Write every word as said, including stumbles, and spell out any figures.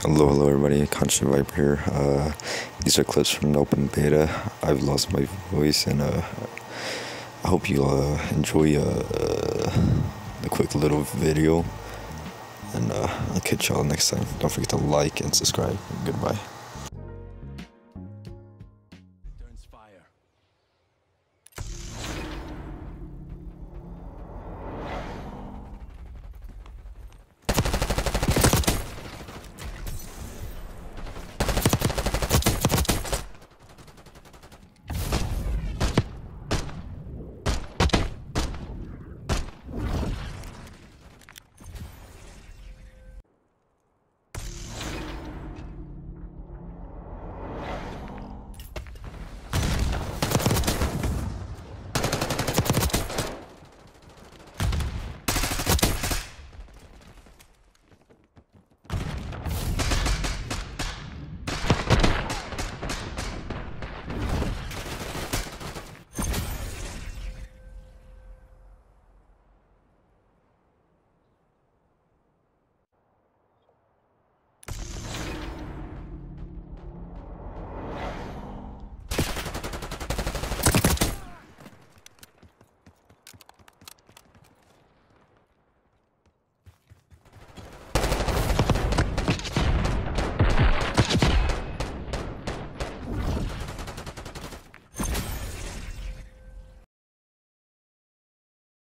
Hello, hello everybody, Country Viper here. Uh, these are clips from an open beta. I've lost my voice, and uh, I hope you uh, enjoy uh, the quick little video. And uh, I'll catch y'all next time. Don't forget to like and subscribe. Goodbye.